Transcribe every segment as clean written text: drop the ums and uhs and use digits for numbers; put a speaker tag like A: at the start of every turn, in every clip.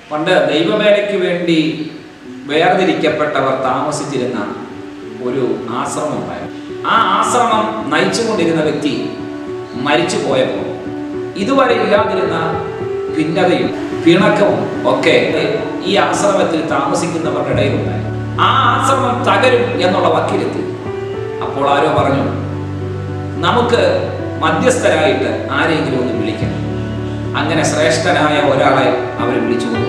A: പണ്ട് ദൈവവേലയ്ക്ക് വേണ്ടി വേർതിരിക്കപ്പെട്ടവർ താമസിച്ചിരുന്ന ഒരു ആശ്രമം ഉണ്ടായിരുന്നു. ആ ആശ്രമം നയിച്ചുകൊണ്ടിരുന്ന വ്യക്തി മരിച്ചു പോയപ്പോൾ ഇതുവരെ ഇല്ലാതിരുന്ന ഭിന്നതയും പിണക്കവും ഒക്കെ ഈ ആശ്രമത്തിൽ താമസിക്കുന്നവരുടെ ഇടയിലുണ്ടായി. ആ ആശ്രമം തകരും എന്നുള്ള വക്കിലെത്തി. അപ്പോൾ ആരോ പറഞ്ഞു, നമുക്ക് മധ്യസ്ഥരായിട്ട് ആരെങ്കിലും ഒന്ന് വിളിക്കണം. അങ്ങനെ ശ്രേഷ്ഠനായ ഒരാളെ അവർ വിളിച്ചു കൊണ്ടു.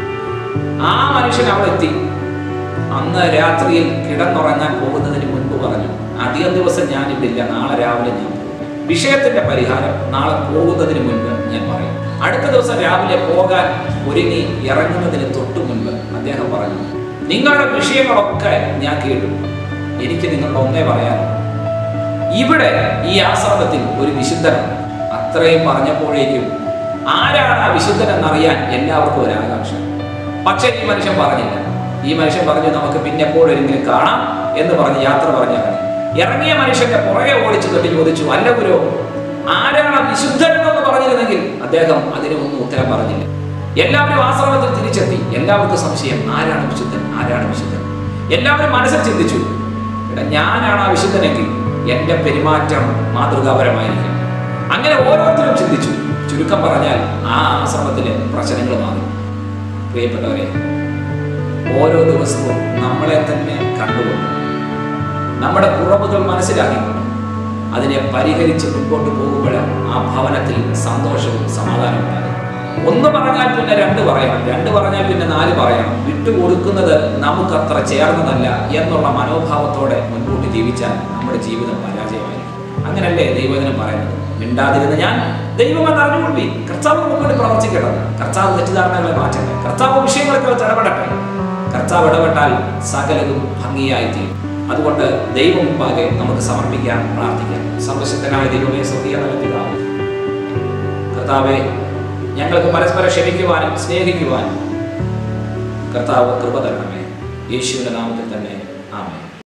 A: ആ മനുഷ്യൻ അവിടെ എത്തി. അന്ന് രാത്രിയിൽ കിടന്നുറങ്ങാൻ പോകുന്നതിന് മുൻപ് പറഞ്ഞു, അധികം ദിവസം ഞാനിവിടില്ല, നാളെ രാവിലെ ഞാൻ പോകും. വിഷയത്തിന്റെ പരിഹാരം നാളെ പോകുന്നതിന് മുൻപ് ഞാൻ പറയും. അടുത്ത ദിവസം രാവിലെ പോകാൻ ഒരുങ്ങി ഇറങ്ങുന്നതിന് തൊട്ടു മുൻപ് അദ്ദേഹം പറഞ്ഞു, നിങ്ങളുടെ വിഷയങ്ങളൊക്കെ ഞാൻ കേട്ടു, എനിക്ക് നിങ്ങളുടെ ഒന്നേ പറയാനുള്ളൂ. ഇവിടെ ഈ ആശ്രമത്തിൽ ഒരു വിശുദ്ധനാണ്. അത്രയും പറഞ്ഞപ്പോഴേക്കും ആരാണ് ആ വിശുദ്ധനെന്നറിയാൻ എല്ലാവർക്കും ഒരു ആകാംക്ഷ. പക്ഷേ ഈ മനുഷ്യൻ പറഞ്ഞില്ല. ഈ മനുഷ്യൻ പറഞ്ഞു, നമുക്ക് പിന്നെ എപ്പോഴെങ്കിലും കാണാം എന്ന് പറഞ്ഞ് യാത്ര പറഞ്ഞിറങ്ങി. ഇറങ്ങിയ മനുഷ്യന്റെ പുറകെ ഓടിച്ചു കെട്ടി ചോദിച്ചു, അല്ല ഗുരു, ആരാണ് വിശുദ്ധൻ എന്ന് പറഞ്ഞിരുന്നെങ്കിൽ അദ്ദേഹം അതിനൊന്നും ഉത്തരം പറഞ്ഞില്ല. എല്ലാവരും ആശ്രമത്തിൽ തിരിച്ചെത്തി. എല്ലാവർക്കും സംശയം, ആരാണ് വിശുദ്ധൻ, ആരാണ് വിശുദ്ധൻ. എല്ലാവരും മനസ്സിൽ ചിന്തിച്ചു, ഞാനാണ് ആ വിശുദ്ധനെങ്കിൽ എന്റെ പെരുമാറ്റം മാതൃകാപരമായിരിക്കും. അങ്ങനെ ഓരോരുത്തരും ചിന്തിച്ചു. ചുരുക്കം പറഞ്ഞാൽ ആ ആശ്രമത്തിലെ പ്രശ്നങ്ങൾ മാറി. പ്രിയപ്പെട്ടവരെ, ഓരോ ദിവസവും നമ്മളെ തന്നെ കണ്ടുകൊണ്ട് നമ്മുടെ കുറവുകൾ മനസ്സിലാക്കിക്കൊണ്ട് അതിനെ പരിഹരിച്ച് മുൻപോട്ട് പോകുമ്പോഴാണ് ആ ഭവനത്തിൽ സന്തോഷവും സമാധാനവും ഉണ്ടാകും. ഒന്ന് പറഞ്ഞാൽ പിന്നെ രണ്ട് പറയണം, രണ്ട് പറഞ്ഞാൽ പിന്നെ നാല് പറയണം. വിട്ടുകൊടുക്കുന്നത് നമുക്കത്ര ചേർന്നതല്ല എന്നുള്ള മനോഭാവത്തോടെ മുൻപോട്ട് ജീവിച്ചാൽ നമ്മുടെ ജീവിതം പരാജയമായിരിക്കും. അങ്ങനല്ലേ ദൈവവചനം പറയുന്നത്, മിണ്ടാതിരുന്ന് ഞാൻ ദൈവമെന്ന് അറിഞ്ഞുകൊള്ളി. കർത്താവ് മുൻപോട്ട് പ്രവർത്തിക്കേണ്ടത്. കർത്താവ് തെറ്റിദ്ധാരണകളെ മാറ്റട്ടെ. കർത്താവ് വിഷയങ്ങളൊക്കെ ഇടപെടട്ടെ. കർത്താവ് ഇടപെട്ടാൽ സകലതും ഭംഗിയായിത്തീരും. അതുകൊണ്ട് ദൈവം മുമ്പാകെ നമുക്ക് സമർപ്പിക്കാൻ, പ്രാർത്ഥിക്കാം. സർവശക്തനായ ദൈവമേ, സ്വർഗ്ഗീയ പിതാവേ, കർത്താവേ, ഞങ്ങൾക്ക് പരസ്പരം ക്ഷമിക്കുവാനും സ്നേഹിക്കുവാനും കർത്താവ് കൃപ തരണമേ. യേശുവിന്റെ നാമത്തിൽ തന്നെ.